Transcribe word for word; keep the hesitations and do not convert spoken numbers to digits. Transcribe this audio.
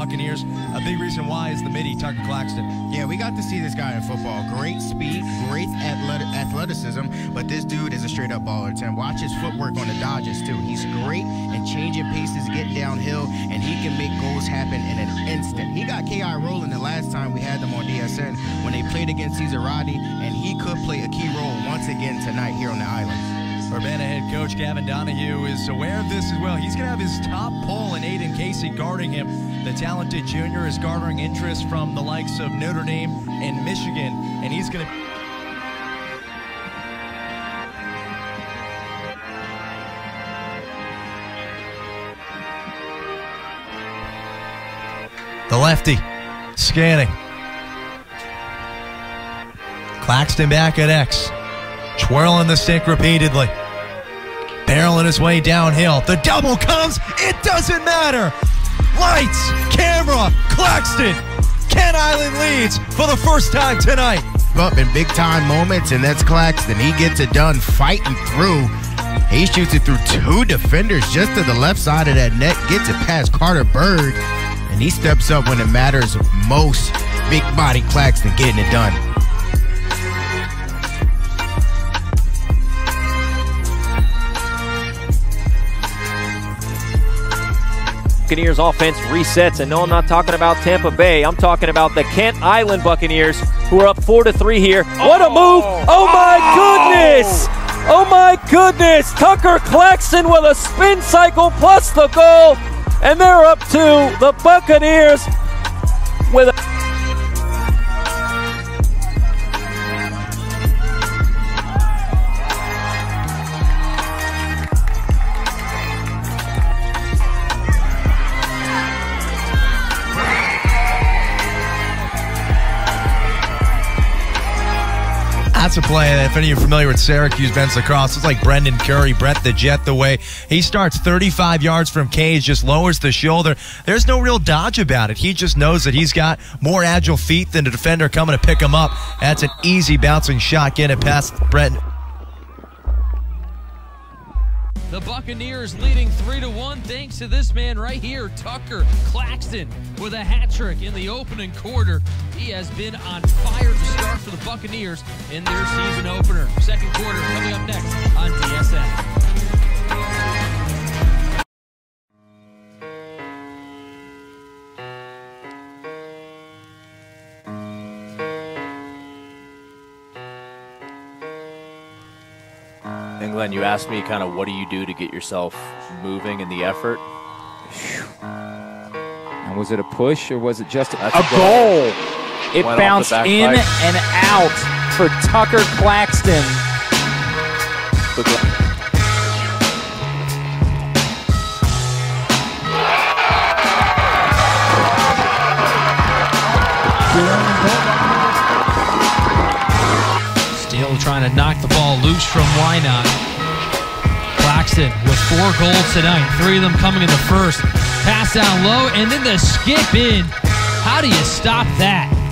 Buccaneers. A big reason why is the midi, Tucker Claxton. Yeah, we got to see this guy in football. Great speed, great athletic athleticism, but this dude is a straight-up baller, Tim. Watch his footwork on the dodges, too. He's great at changing paces, getting downhill, and he can make goals happen in an instant. He got K I rolling the last time we had them on D S N when they played against Caesarati, and he could play a key role once again tonight here on the island. Urbana head coach Gavin Donahue is aware of this as well. He's going to have his top pull in Aiden Casey guarding him. The talented junior is garnering interest from the likes of Notre Dame and Michigan, and he's going to... The lefty, scanning. Claxton back at X. Twirling the stick repeatedly. Barreling his way downhill. The double comes. It doesn't matter. Lights, camera, Claxton. Kent Island leads for the first time tonight. Up in big-time moments, and that's Claxton. He gets it done fighting through. He shoots it through two defenders just to the left side of that net. Gets it past Carter Bird, and he steps up when it matters most. Big body Claxton getting it done. Buccaneers offense resets, and no, I'm not talking about Tampa Bay. I'm talking about the Kent Island Buccaneers, who are up four to three here. What a move! Oh my goodness! Oh my goodness! Tucker Claxton with a spin cycle plus the goal, and they're up to the Buccaneers with a That's a play that, if any of you are familiar with Syracuse men's lacrosse, it's like Brendan Curry, Brett the Jet, the way he starts thirty-five yards from cage, just lowers the shoulder. There's no real dodge about it. He just knows that he's got more agile feet than the defender coming to pick him up. That's an easy bouncing shot, getting it past Brett. The Buccaneers leading three to one thanks to this man right here, Tucker Claxton, with a hat trick in the opening quarter. He has been on fire to start for the Buccaneers in their season opener. Second quarter coming up next on D S N. And Glenn, you asked me kind of what do you do to get yourself moving in the effort? And was it a push or was it just a, That's a goal? goal? It Went bounced in pipe. and out for Tucker Claxton. Still trying to knock the ball loose from Wynot. Claxton with four goals tonight, three of them coming in the first. Pass down low, and then the skip in. How do you stop that?